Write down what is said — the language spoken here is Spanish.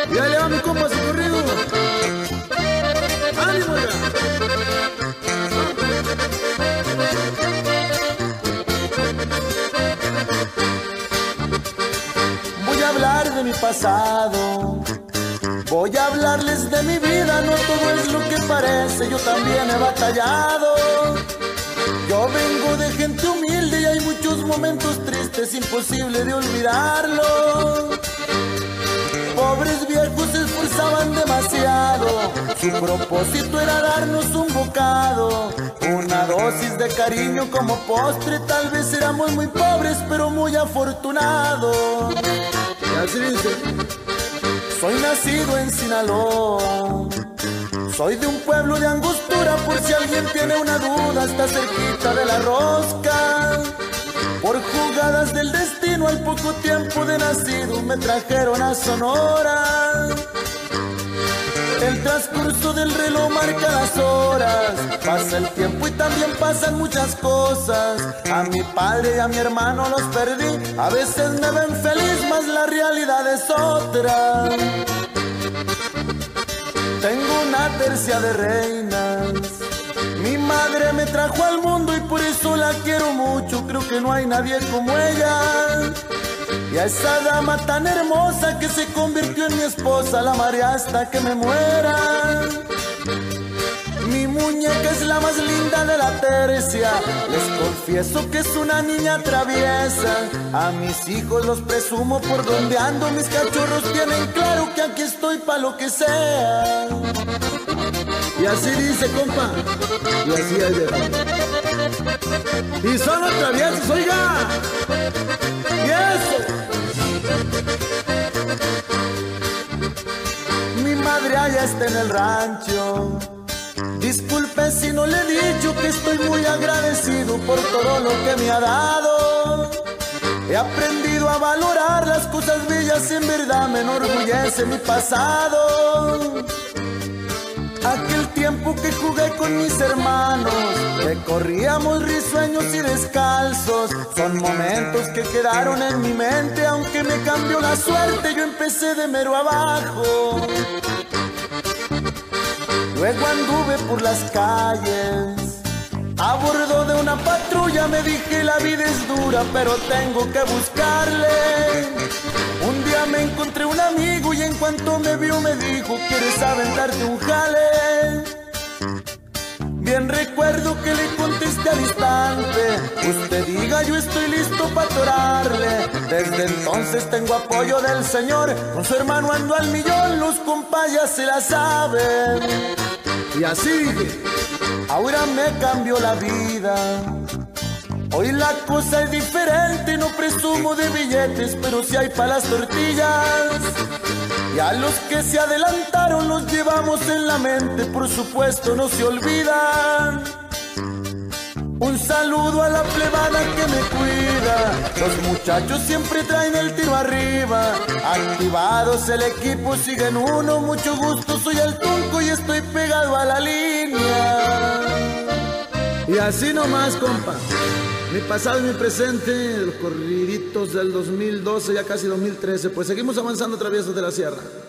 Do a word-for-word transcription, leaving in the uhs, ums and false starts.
Y ahí le va mi compa su corrido. ¡Ánimo ya! Voy a hablar de mi pasado, voy a hablarles de mi vida. No todo es lo que parece, yo también he batallado. Yo vengo de gente humilde y hay muchos momentos tristes, imposible de olvidarlo. Pobres viejos se esforzaban demasiado, su propósito era darnos un bocado, una dosis de cariño como postre. Tal vez éramos muy pobres, pero muy afortunados. Y así dice: soy nacido en Sinaloa, soy de un pueblo de Angostura. Por si alguien tiene una duda, está cerquita de la rosca. Por jugadas del destino, al poco tiempo de nacido me trajeron a Sonora. El transcurso del reloj marca las horas, pasa el tiempo y también pasan muchas cosas. A mi padre y a mi hermano los perdí, a veces me ven feliz, mas la realidad es otra. Tengo una tercia de reinas, mi madre me trajo al mundo y por eso la quiero mucho. Creo que no hay nadie como ella. Y a esa dama tan hermosa que se convirtió en mi esposa, la amaré hasta que me muera. Mi muñeca es la más linda de la tercia, les confieso que es una niña traviesa. A mis hijos los presumo por donde ando, mis cachorros tienen claro que aquí estoy pa' lo que sea. Y así dice, compa, y así es de verdad. Y son los traviesos, oiga. Y eso. Mi madre allá está en el rancho. Disculpe si no le he dicho que estoy muy agradecido por todo lo que me ha dado. He aprendido a valorar las cosas bellas, en verdad me enorgullece mi pasado. Aquel tiempo que jugué con mis hermanos, que corríamos risueños y descalzos, son momentos que quedaron en mi mente. Aunque me cambió la suerte, yo empecé de mero abajo. Luego anduve por las calles, a bordo de una patrulla. Me dije la vida es dura, pero tengo que buscarle. Un día me encontré un amigo y en cuanto me vio me dijo: ¿quieres aventarte un jale? Bien recuerdo que le contesté al instante: usted diga, yo estoy listo para atorarle. Desde entonces tengo apoyo del Señor, con su hermano ando al millón, los compas ya se la saben. Y así, ahora me cambió la vida. Hoy la cosa es diferente, no presumo de billetes, pero sí hay para las tortillas. Y a los que se adelantaron los llevamos en la mente, por supuesto no se olvidan. Un saludo a la plebada que me cuida, los muchachos siempre traen el tiro arriba. Activados el equipo, siguen uno, mucho gusto, soy el Tunco y estoy pegado a la línea. Y así nomás, compa, mi pasado y mi presente, los corriditos del dos mil doce, ya casi dos mil trece, pues seguimos avanzando traviesos de la sierra.